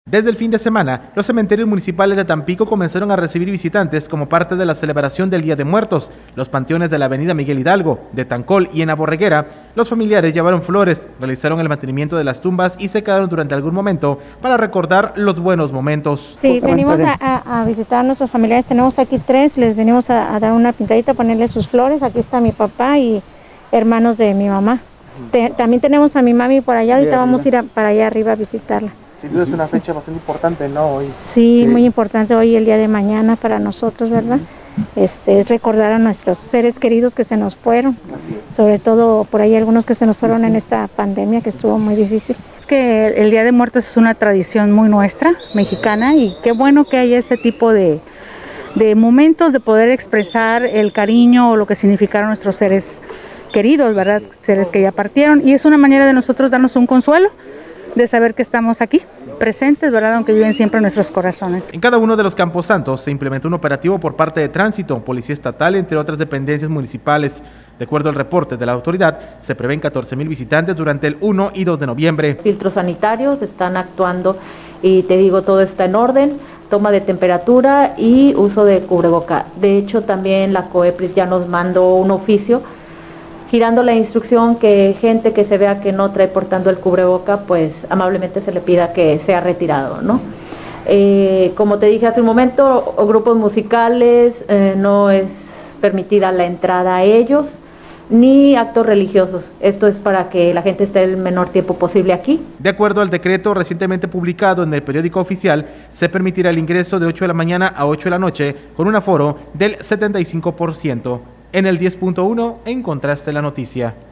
Desde el fin de semana, los cementerios municipales de Tampico comenzaron a recibir visitantes como parte de la celebración del Día de Muertos. Los panteones de la avenida Miguel Hidalgo, de Tancol y en Aborreguera, los familiares llevaron flores, realizaron el mantenimiento de las tumbas y se quedaron durante algún momento para recordar los buenos momentos. Sí, venimos a visitar a nuestros familiares, tenemos aquí 3, les venimos a dar una pintadita, ponerles sus flores. Aquí está mi papá y hermanos de mi mamá. También tenemos a mi mami por allá, ahorita vamos a ir para allá arriba a visitarla. Sin duda es una fecha bastante importante, ¿no? Hoy. Sí, muy importante hoy, el día de mañana para nosotros, ¿verdad? Es recordar a nuestros seres queridos que se nos fueron, sobre todo por ahí algunos que se nos fueron en esta pandemia que estuvo muy difícil. Es que el Día de Muertos es una tradición muy nuestra, mexicana, y qué bueno que haya este tipo de momentos de poder expresar el cariño o lo que significaron nuestros seres queridos, ¿verdad? Seres que ya partieron, y es una manera de nosotros darnos un consuelo de saber que estamos aquí, presentes, ¿verdad? Aunque viven siempre en nuestros corazones. En cada uno de los camposantos se implementó un operativo por parte de Tránsito, Policía Estatal, entre otras dependencias municipales. De acuerdo al reporte de la autoridad, se prevén 14,000 visitantes durante el 1 y 2 de noviembre. Filtros sanitarios están actuando y te digo, todo está en orden, toma de temperatura y uso de cubreboca. De hecho, también la COEPRIS ya nos mandó un oficio girando la instrucción que gente que se vea que no trae portando el cubreboca, pues amablemente se le pida que sea retirado, ¿no? Como te dije hace un momento, grupos musicales, no es permitida la entrada a ellos, ni actos religiosos. Esto es para que la gente esté el menor tiempo posible aquí. De acuerdo al decreto recientemente publicado en el periódico oficial, se permitirá el ingreso de 8 de la mañana a 8 de la noche con un aforo del 75%. En el 10.1 encontraste la noticia.